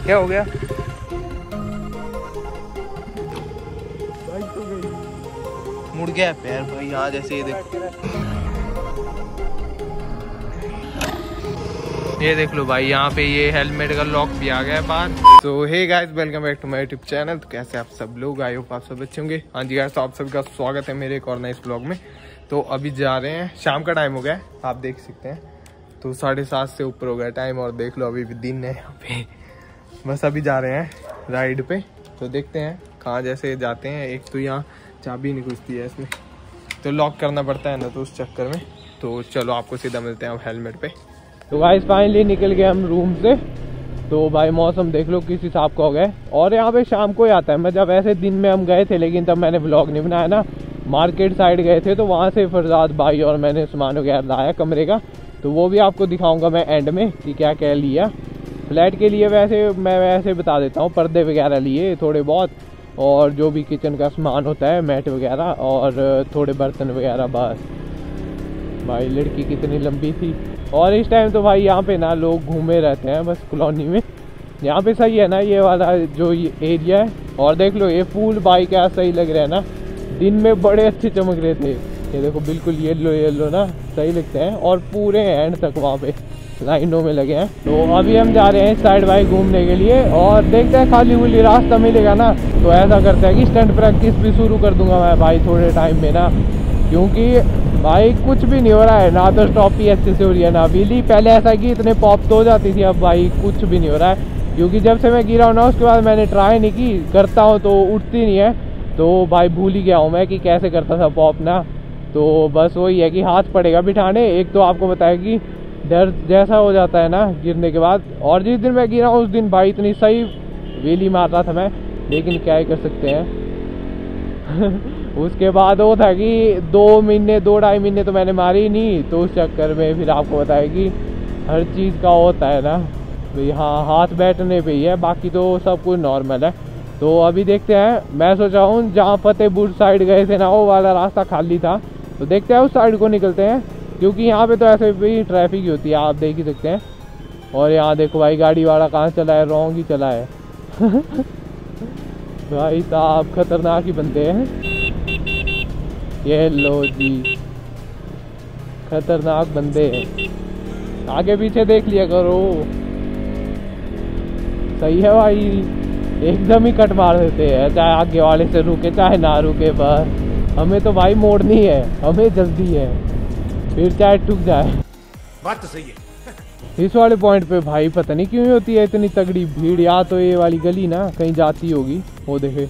क्या हो गया? बाइक तो गई, मुड़ गया पैर भाई यहाँ जैसे। ये देख लो भाई, यहाँ पे ये हेलमेट का लॉक भी आ गया है बाहर। तो hey guys, welcome back to my YouTube channel. तो कैसे आप सब लोग, आई होप आप सब अच्छे होंगे। हाँ जी गाइस, तो आप सबका स्वागत है मेरे एक और नए इस ब्लॉग में। तो अभी जा रहे हैं, शाम का टाइम हो गया है, आप देख सकते हैं। तो 7:30 से ऊपर हो गया टाइम और देख लो अभी भी दिन है यहाँ पे। बस अभी जा रहे हैं राइड पे, तो देखते हैं कहाँ जैसे जाते हैं। एक तो यहाँ चाबी नहीं घुसती है इसमें, तो लॉक करना पड़ता है ना, तो उस चक्कर में। तो चलो आपको सीधा मिलते हैं अब हेलमेट पे। तो गाइस फाइनली निकल गए हम रूम से। तो भाई मौसम देख लो किस हिसाब का हो गया, और यहाँ पे शाम को ही आता है। मतलब ऐसे दिन में हम गए थे, लेकिन तब मैंने व्लॉग नहीं बनाया ना। मार्केट साइड गए थे, तो वहाँ से फरजाद भाई और मैंने सामान वगैरह लाया कमरे का, तो वो भी आपको दिखाऊंगा मैं एंड में कि क्या क्या लिया। फ्लैट के लिए वैसे मैं वैसे बता देता हूँ, पर्दे वगैरह लिए थोड़े बहुत, और जो भी किचन का सामान होता है, मैट वगैरह और थोड़े बर्तन वगैरह। बस भाई लड़की कितनी लंबी थी। और इस टाइम तो भाई यहाँ पे ना लोग घूमे रहते हैं बस कॉलोनी में। यहाँ पे सही है ना ये वाला जो ये एरिया है। और देख लो ये फूल भाई क्या सही लग रहा है ना, दिन में बड़े अच्छे चमक रहे थे। ये देखो बिल्कुल येलो येलो ना, सही लगते हैं। और पूरे एंड तक वहाँ पे लाइनों में लगे हैं। तो अभी हम जा रहे हैं इस साइड भाई घूमने के लिए, और देखते हैं खाली खुली रास्ता मिलेगा ना, तो ऐसा करते हैं कि स्टंट प्रैक्टिस भी शुरू कर दूंगा मैं भाई थोड़े टाइम में ना। क्योंकि भाई कुछ भी नहीं हो रहा है ना, तो स्टॉप ही अच्छे से हो रही है ना व्हीली। पहले ऐसा कि इतने पॉप तो हो जाती थी, अब भाई कुछ भी नहीं हो रहा है। क्योंकि जब से मैं गिरा हूँ ना, उसके बाद मैंने ट्राई नहीं की, करता हूँ तो उठती नहीं है। तो भाई भूल ही गया हूँ मैं कि कैसे करता था पॉप ना। तो बस वही है कि हाथ पड़ेगा बिठाने। एक तो आपको बताया कि दर्द जैसा हो जाता है ना गिरने के बाद। और जिस दिन मैं गिरा उस दिन भाई इतनी सही व्हीली मार रहा था मैं, लेकिन क्या ही कर सकते हैं। उसके बाद वो था कि 2-2.5 महीने तो मैंने मारी नहीं, तो उस चक्कर में फिर आपको बताया कि हर चीज़ का होता है ना भाई। हाँ, हाथ बैठने पे ही है, बाकी तो सब कुछ नॉर्मल है। तो अभी देखते हैं, मैं सोचा हूँ जहाँ फतेहपुर साइड गए थे ना, वो वाला रास्ता खाली था, तो देखते हैं उस साइड को निकलते हैं। क्योंकि यहाँ पे तो ऐसे भी ट्रैफिक ही होती है, आप देख ही सकते हैं। और यहाँ देखो भाई गाड़ी वाला कहाँ चला है, रॉन्ग ही चला है। भाई साहब खतरनाक ही बनते हैं। ये लो जी, खतरनाक बंदे हैं। आगे पीछे देख लिया करो। सही है भाई, एकदम ही कट मार देते हैं, चाहे आगे वाले से रुके चाहे ना रुके। बस हमें तो भाई मोड़नी है, हमें जल्दी है, फिर चाहे टूट जाए। बात तो सही है। इस वाले पॉइंट पे भाई पता नहीं क्यों होती है इतनी तगड़ी भीड़। या तो ये वाली गली ना कहीं जाती होगी, वो देखे।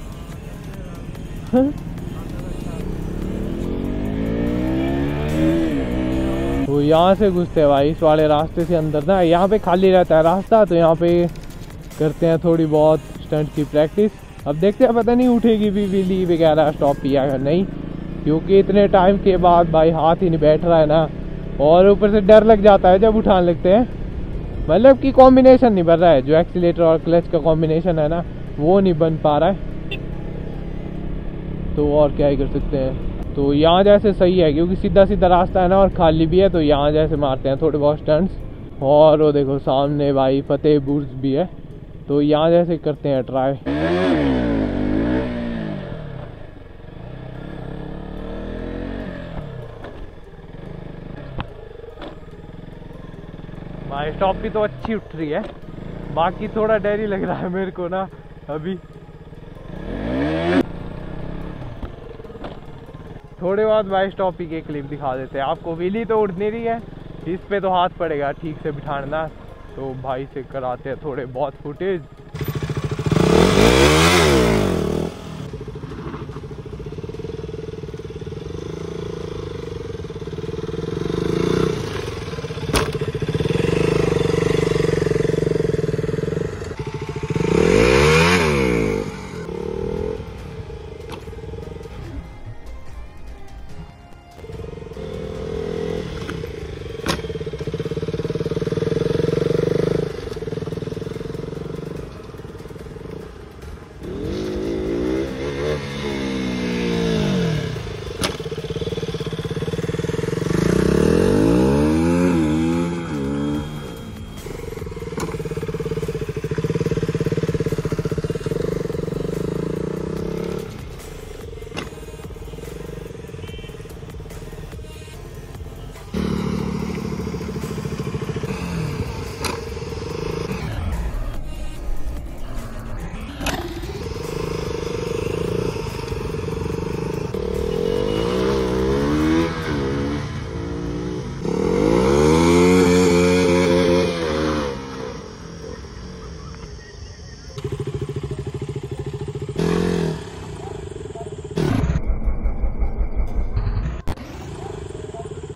तो यहाँ से घुसते हैं भाई इस वाले रास्ते से अंदर ना। यहाँ पे खाली रहता है रास्ता, तो यहाँ पे करते हैं थोड़ी बहुत स्टंट की प्रैक्टिस। अब देखते हैं, पता नहीं उठेगी भी व्हीली वगैरह, स्टॉप किया या नहीं। क्योंकि इतने टाइम के बाद भाई हाथ ही नहीं बैठ रहा है ना, और ऊपर से डर लग जाता है जब उठाने लगते हैं। मतलब कि कॉम्बिनेशन नहीं बन रहा है, जो एक्सीलेटर और क्लच का कॉम्बिनेशन है ना, वो नहीं बन पा रहा है। तो और क्या ही कर सकते हैं। तो यहाँ जैसे सही है, क्योंकि सीधा सीधा रास्ता है ना और खाली भी है, तो यहाँ जैसे मारते हैं थोड़े बहुत स्टंट्स। और वो देखो सामने भाई फतेहपुर भी है, तो यहाँ जैसे करते हैं ट्राई। भाई स्टॉप भी तो अच्छी उठ रही है, बाकी थोड़ा डर ही लग रहा है मेरे को ना अभी। थोड़े बाद भाई स्टॉप की क्लिप दिखा देते हैं आपको। व्हीली तो उड़ नहीं रही है, इस पे तो हाथ पड़ेगा ठीक से बिठाना। तो भाई से कराते हैं थोड़े बहुत फुटेज।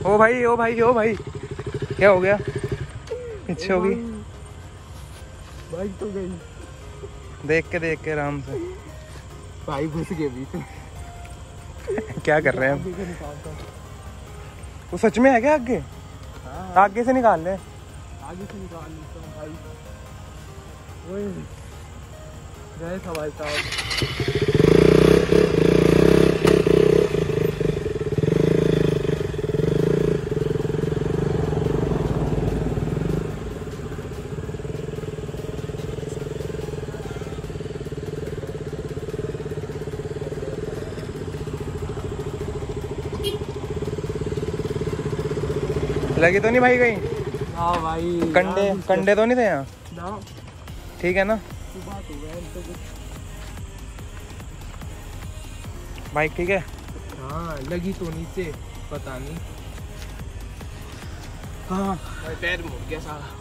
ओ भाई ओ भाई ओ भाई, क्या हो गया? पीछे होगी बाइक तो गई। देख के आराम से। भाई घुस गए बीच में। क्या कर रहे हैं? वो सच में है क्या आगे? हाँ, आगे से निकाल ले। आगे से निकाल लेता हूँ भाई। ओए गए था भाई साहब। लगी तो नहीं भाई कहीं? हाँ भाई, कंडे तो नहीं थे यहाँ? ना, ठीक है ना? सुबह तो गए तो कुछ। बाइक ठीक है? हाँ लगी तो नीचे, पता नहीं। हाँ भाई पैर मुड़ गया सारा।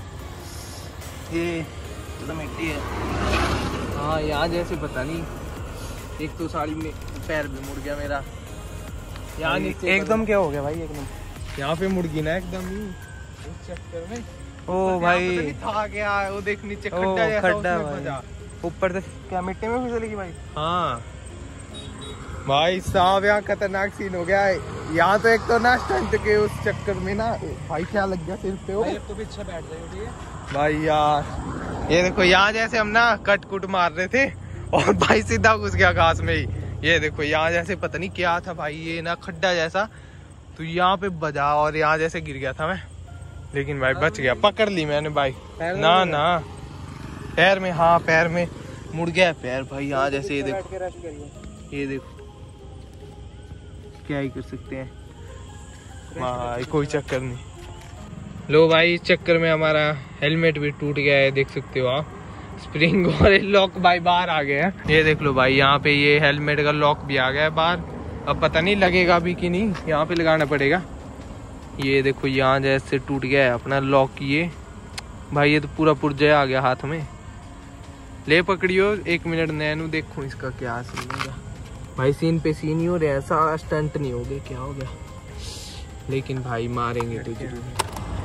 ये तो मिट्टी है। हाँ यहाँ जैसे पता नहीं, एक तो साड़ी में पैर भी मुड़ गया मेरा। यहाँ नीचे एकदम क्या हो गया भाई? एकदम यहाँ पे मुड़ गई ना एकदम ही उस चक्कर में। ओ भाई था क्या, वो देख नीचे ओ, खड्डा जैसा, खड्डा उसमें भाई। फंसा। ऊपर से क्या मिट्टी में फिसलेगी भाई? हाँ भाई साहब यहाँ खतरनाक सीन हो गया है। यहाँ तो एक तो ना स्टंट के उस चक्कर में ना भाई क्या लग गया सिर पे। हो तो पीछे बैठ जाइए भाई यार। ये देखो यहाँ जैसे हम ना कट कुट मार रहे थे और भाई सीधा घुस गया घास में ही। ये देखो यहाँ जैसे पता नहीं क्या था भाई, ये ना खड्डा जैसा, तो यहाँ पे बजा और यहाँ जैसे गिर गया था मैं, लेकिन भाई बच गया। पकड़ ली मैंने बाइक। ना ना पैर में, हाँ पैर में मुड़ गया पैर भाई यहाँ जैसे। ये देखो, ये देखो, क्या ही कर सकते हैं भाई, कोई चक्कर नहीं। लो भाई इस चक्कर में हमारा हेलमेट भी टूट गया है, देख सकते हो आप। स्प्रिंग और लॉक भाई बाहर आ गए हैं। ये देख लो भाई, यहाँ पे ये हेलमेट का लॉक भी आ गया है बाहर। अब पता नहीं लगेगा भी कि नहीं, यहाँ पे लगाना पड़ेगा। ये देखो यहाँ जैसे टूट गया है अपना लॉक। ये भाई ये तो पूरा पुर्जा आ गया हाथ में। ले पकड़ियो 1 मिनट नैनू, देखो इसका क्या सीन होगा भाई। सीन पे सीन ही हो रहे हैं, सारा स्टंट नहीं हो गया, क्या हो गया। लेकिन भाई मारेंगे तो जरूर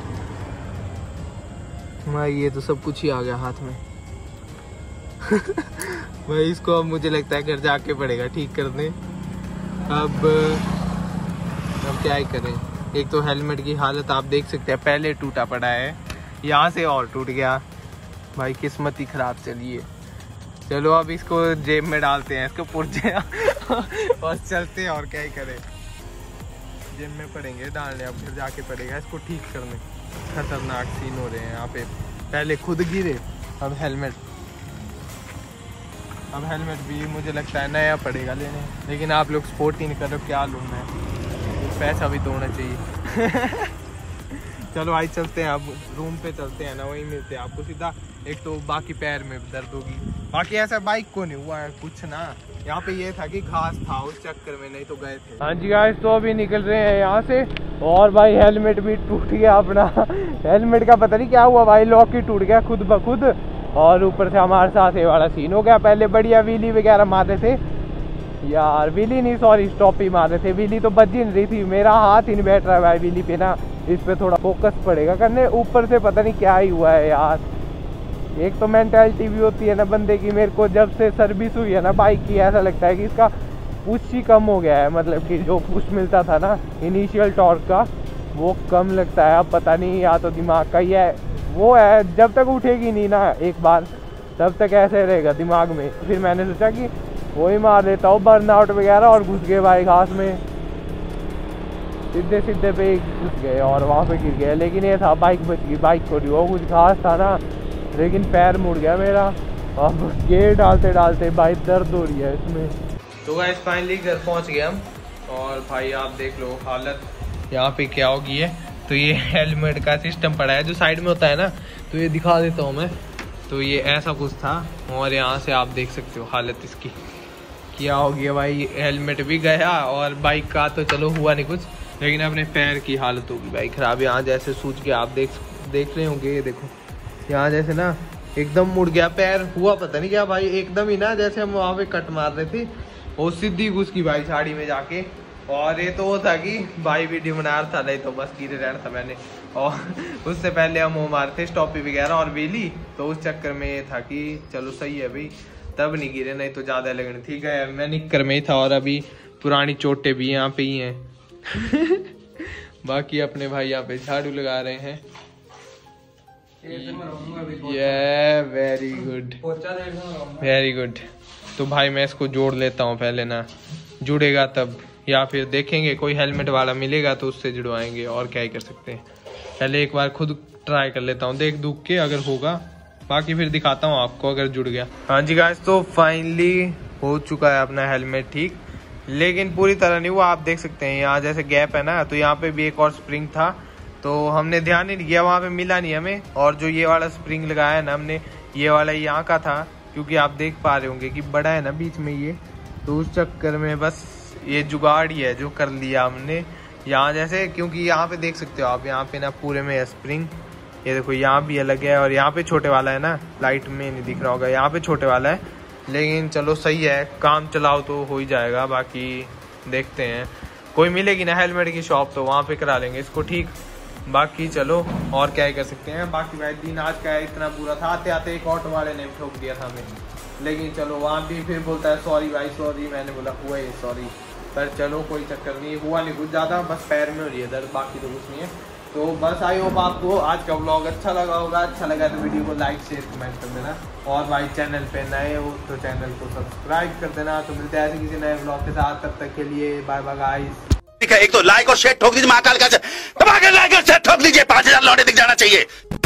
भाई। ये तो सब कुछ ही आ गया हाथ में। भाई इसको अब मुझे लगता है घर जाके पड़ेगा ठीक करने। अब क्या ही करें। एक तो हेलमेट की हालत आप देख सकते हैं, पहले टूटा पड़ा है, यहाँ से और टूट गया भाई। किस्मत ही खराब चली है। चलो अब इसको जेब में डालते हैं, इसको पुर्जे और चलते हैं। और क्या ही करें, जेब में पड़ेंगे डालने। अब घर जाके पड़ेगा इसको ठीक करने। खतरनाक सीन हो रहे हैं यहाँ पे। पहले खुद गिरे, अब हेलमेट भी मुझे लगता है नया पड़ेगा लेने। लेकिन आप लोग सपोर्ट ही नहीं कर रहे, क्या लूँ मैं, पैसा भी तो होना चाहिए। चलो भाई चलते हैं, अब रूम पे चलते हैं ना, वहीं मिलते हैं आपको सीधा। एक तो बाकी पैर में दर्द होगी, बाकी ऐसा बाइक को नहीं हुआ है कुछ ना। यहाँ पे ये था कि घास था, उस चक्कर में नहीं तो गए थे। हाँ जी गाइस, तो अभी निकल रहे हैं यहाँ से। और भाई हेलमेट भी टूट गया अपना। हेलमेट का पता नहीं क्या हुआ भाई, लॉक ही टूट गया खुद ब खुद। और ऊपर से हमारे साथ ये वाला सीन हो गया। पहले बढ़िया व्हीली वगैरह मार रहे थे यार, व्हीली नहीं सॉरी स्टॉप ही मार रहे थे। व्हीली तो बज ही नहीं रही थी, मेरा हाथ ही नहीं बैठ रहा है भाई व्हीली पे ना। इस पे थोड़ा फोकस पड़ेगा करने। ऊपर से पता नहीं क्या ही हुआ है यार। एक तो मेंटालिटी भी होती है ना बंदे की। मेरे को जब से सर्विस हुई है ना बाइक की, ऐसा लगता है कि इसका पुश ही कम हो गया है। मतलब कि जो पुश मिलता था ना इनिशियल टॉर्क का, वो कम लगता है। अब पता नहीं, या तो दिमाग का ही है, वो है जब तक उठेगी नहीं ना एक बार, तब तक ऐसे रहेगा दिमाग में। फिर मैंने सोचा कि वही मार देता हूँ बर्नआउट वगैरह, और घुस गए भाई घास में। सीधे पे घुस गए और वहाँ पे गिर गए। लेकिन ये था बाइक बच गई, बाइक को वो कुछ घास था ना, लेकिन पैर मुड़ गया मेरा। अब गेयर डालते डालते भाई दर्द हो रही है इसमें। तो गाइस फाइनली घर पहुँच गए हम। और भाई आप देख लो हालत यहाँ पे क्या होगी है। तो ये हेलमेट का सिस्टम पड़ा है जो साइड में होता है ना, तो ये दिखा देता हूँ मैं। तो ये ऐसा कुछ था, और यहाँ से आप देख सकते हो हालत इसकी क्या होगी भाई। हेलमेट भी गया और बाइक का तो चलो हुआ नहीं कुछ, लेकिन अपने पैर की हालत होगी भाई खराब। यहाँ जैसे सूझ के आप देख रहे होंगे, ये देखो यहाँ जैसे ना एकदम मुड़ गया पैर। हुआ पता नहीं क्या भाई, एकदम ही ना जैसे हम वहाँ पे कट मार रहे थे, और सीधी घुस की भाई साड़ी में जाके। और ये तो वो था कि भाई वीडियो बना रहा था, नहीं तो बस गिरे रहना था मैंने। और उससे पहले हम वो मारते थे स्टॉपी वगैरह और वेली, तो उस चक्कर में ये था कि चलो सही है भाई, तब नहीं गिरे, नहीं तो ज्यादा लगने। ठीक है, मैं निक्कर में ही था और अभी पुरानी चोटें भी यहाँ पे ही हैं। बाकी अपने भाई यहाँ पे झाड़ू लगा रहे हैं। ये वेरी गुड, वेरी गुड। तो भाई मैं इसको जोड़ लेता हूँ पहले ना, जुड़ेगा तब, या फिर देखेंगे कोई हेलमेट वाला मिलेगा तो उससे जुड़वाएंगे, और क्या ही कर सकते हैं। पहले एक बार खुद ट्राई कर लेता हूँ, देख दुख के अगर होगा, बाकी फिर दिखाता हूँ आपको अगर जुड़ गया। हाँ जी गाइस, तो फाइनली हो चुका है अपना हेलमेट ठीक, लेकिन पूरी तरह नहीं हुआ। आप देख सकते हैं यहाँ जैसे गैप है ना, तो यहाँ पे भी एक और स्प्रिंग था, तो हमने ध्यान नहीं दिया, वहाँ पे मिला नहीं हमें। और जो ये वाला स्प्रिंग लगाया है ना हमने, ये वाला यहाँ का था, क्योंकि आप देख पा रहे होंगे कि बड़ा है ना बीच में ये, तो उस चक्कर में बस ये जुगाड़ ही है जो कर लिया हमने यहाँ जैसे। क्योंकि यहाँ पे देख सकते हो आप, यहाँ पे ना पूरे में है स्प्रिंग, ये देखो यहाँ भी अलग है, और यहाँ पे छोटे वाला है ना, लाइट में नहीं दिख रहा होगा, यहाँ पे छोटे वाला है। लेकिन चलो सही है, काम चलाओ तो हो ही जाएगा। बाकी देखते हैं, कोई मिलेगी ना हेलमेट की शॉप तो वहाँ पे करा लेंगे इसको ठीक। बाकी चलो और क्या ही कर सकते हैं। बाकी भाई दिन आज का इतना बुरा था, आते आते एक ऑटो वाले ने ठोक दिया था हमें, लेकिन चलो वहाँ भी फिर बोलता है सॉरी भाई सॉरी, मैंने बोला हुआ ही सॉरी, पर चलो कोई चक्कर नहीं, हुआ नहीं कुछ ज़्यादा, बस पैर में हो रही है दर्द, बाकी तो कुछ नहीं है। तो बस आई होप आपको आज का व्लॉग अच्छा लगा होगा। अच्छा लगा तो वीडियो को लाइक शेयर कमेंट कर देना, और भाई चैनल पे नए हो तो चैनल को सब्सक्राइब कर देना। तो मिलते हैं ऐसे किसी नए व्लॉग के साथ, तब तक के लिए बाय बाय गाइस। एक तो लाइक और शेयर ठोक दीजिए, महाकाल का दबा के लाइक और शेयर ठोक दीजिए, 5000 लौटे दिख जाना चाहिए।